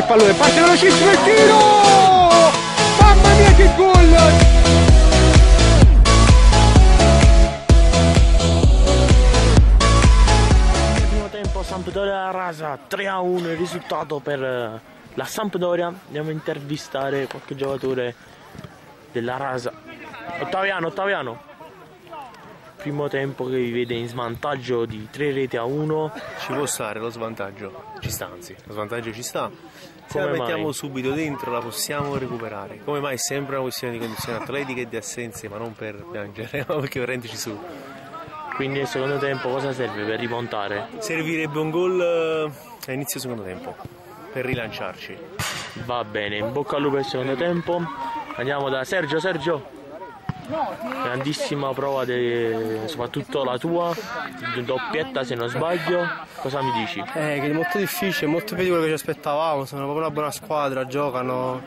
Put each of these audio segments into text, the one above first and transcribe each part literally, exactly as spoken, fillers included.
pallone, parte velocissimo il tiro! Mamma mia che gol! Sampdoria Rasa tre a uno il risultato per la Sampdoria. Andiamo a intervistare qualche giocatore della Rasa. Ottaviano, Ottaviano. Primo tempo che vi vede in svantaggio di tre reti a uno. Ci può stare lo svantaggio, ci sta anzi, lo svantaggio ci sta. Se Come la mettiamo mai? subito dentro la possiamo recuperare. Come mai? È sempre una questione di condizioni atletiche e di assenze, ma non per piangere, ma perché veramente ci sono. Quindi nel secondo tempo cosa serve per rimontare? Servirebbe un gol a inizio secondo tempo per rilanciarci. Va bene, in bocca al lupo il secondo tempo. Andiamo da Sergio, Sergio. Grandissima prova, de... soprattutto la tua, doppietta se non sbaglio. Cosa mi dici? Eh, che è molto difficile, molto più di quello che ci aspettavamo, sono proprio una buona squadra, giocano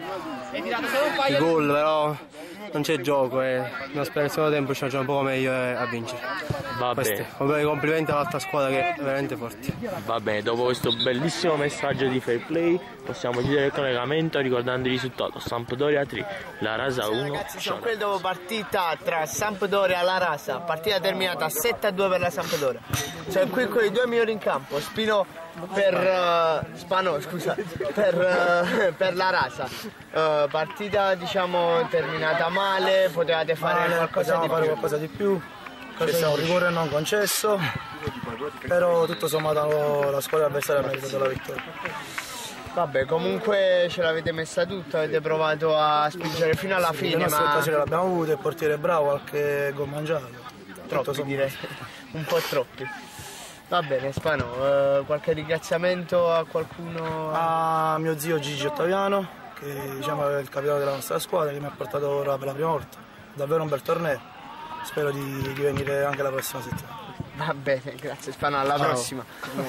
i gol, però non c'è gioco e non spero nel secondo tempo ci facciamo un po' meglio a vincere. Va Questi, bene. complimenti all'altra squadra che è veramente forte. Va bene, dopo questo bellissimo messaggio di fair play possiamo chiudere il collegamento ricordando il risultato: Sampdoria tre, la Rasa uno. Ragazzi, sono qui dopo partita tra Sampdoria e la Rasa, partita terminata sette a due per la Sampdoria. Sono qui con i due migliori in campo, Spino per uh, Spano, scusa, per, uh, per la Rasa. Uh, partita diciamo terminata male, potevate fare male, qualcosa di fare più. qualcosa di più. Questo è un rigore non concesso, però tutto sommato la squadra avversaria ha meritato la vittoria. Vabbè, comunque ce l'avete messa tutta, avete provato a spingere fino alla fine, Le nostre ma occasioni le abbiamo avute, il portiere è bravo, qualche gol mangiato. troppi direi, un po' troppi. Va bene, Spano, eh, qualche ringraziamento a qualcuno? A mio zio Gigi Ottaviano, che diciamo, è il capitano della nostra squadra, che mi ha portato ora per la prima volta. Davvero un bel torneo, spero di, di venire anche la prossima settimana. Va bene, grazie Spano, alla Ciao. prossima.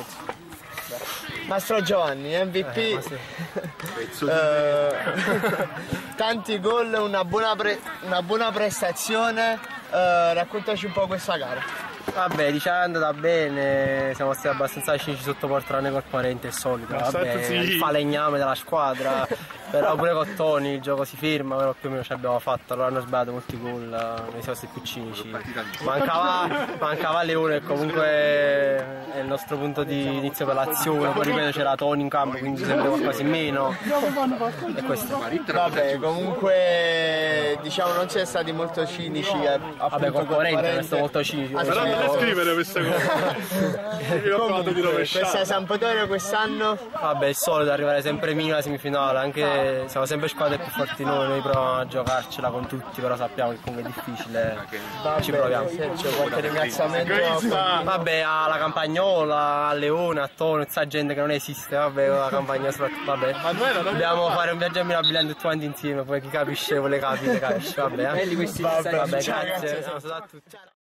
Mastro Giovanni, M V P, Eh, sì. eh, tanti gol, una buona, pre una buona prestazione, eh, raccontaci un po' questa gara. Vabbè, diciamo è andata bene, siamo stati abbastanza cinici sotto porta col parente, il solito, vabbè, il falegname della squadra, però pure con Toni il gioco si firma, però più o meno ci abbiamo fatto, allora hanno sbagliato molti gol, noi siamo stati più cinici. Mancava, mancava Leone, che comunque è il nostro punto di inizio per l'azione, poi ripeto c'era Toni in campo, quindi sembra qualcosa in meno, e questo. Vabbè, comunque diciamo non siete stati molto cinici, eh, Vabbè, con Parente resto molto cinici. Però Non scrivere queste cose. Io ho provato di rovesciare. questa Sampdoria quest'anno? Vabbè, il solito arrivare sempre minimo alla semifinale, anche siamo sempre squadre più forti noi, noi proviamo a giocarcela con tutti, però sappiamo che comunque è difficile, Va ci bene, proviamo. Sergio, qualche ringraziamento? Vabbè, alla Campagnola, a Leone, a Tono, questa gente che non esiste, vabbè, la Campagnola soprattutto, vabbè. Dobbiamo fare un viaggio a Mirabiland tutti quanti insieme, poi chi capisce vuole capire, capisce, vabbè. Eh? Vabbè, grazie, siamo stati a tutti.